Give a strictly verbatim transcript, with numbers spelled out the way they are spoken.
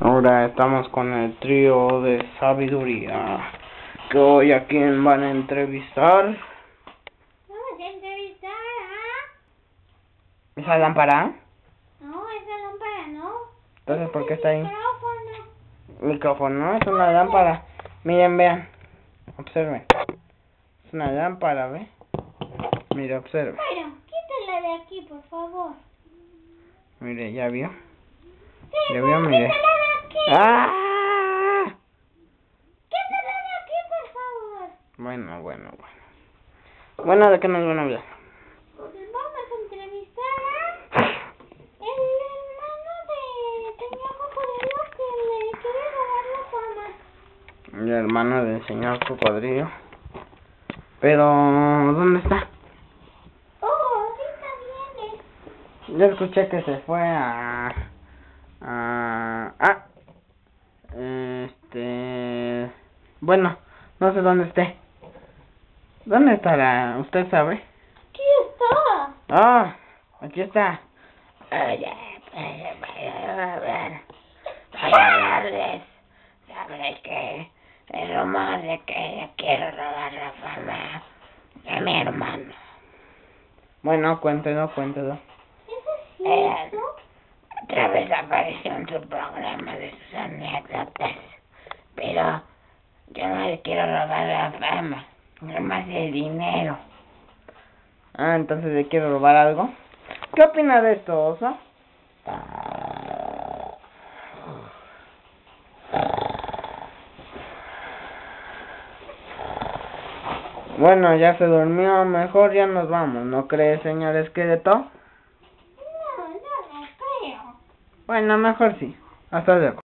Ahora estamos con el trío de sabiduría. Que hoy a quién van a entrevistar. Vamos a entrevistar a... ¿Esa lámpara? No, esa lámpara no. Entonces, ¿por qué está ahí? Micrófono. Micrófono, no, es una lámpara. Miren, vean. Observen. Es una lámpara, ¿ve? Mire, observe. Bueno, quítala de aquí, por favor. Mire, ¿ya vio? Sí, ¿Ya vio? Mire. quítala de aquí. ¡Ah! Quítala de aquí, por favor. Bueno, bueno, bueno. Bueno, ¿de qué nos van a hablar? Pues vamos a entrevistar a... el hermano de señor Cocodrilo que le quiere robar la fama. El hermano del señor Cocodrilo. Pero, ¿dónde está? Oh, ahorita viene. Yo escuché que se fue a... a... Ah, este... Bueno, no sé dónde esté. ¿Dónde estará? ¿Usted sabe? Aquí está. Ah, aquí está. Oye, pues, a ver, voy a hablarles. ¿Sabes qué? El rumor de que le quiero robar la fama de mi hermano. Bueno, cuéntelo, cuéntelo. ¿Eso es Eh, cierto? otra vez apareció en su programa de sus anécdotas. Pero yo no le quiero robar la fama, nomás el dinero. Ah, entonces le quiero robar algo. ¿Qué opina de esto, Oso? Bueno, ya se durmió, mejor ya nos vamos, ¿no cree, señor Esqueleto? No, no, no creo. Bueno, mejor sí. Hasta luego.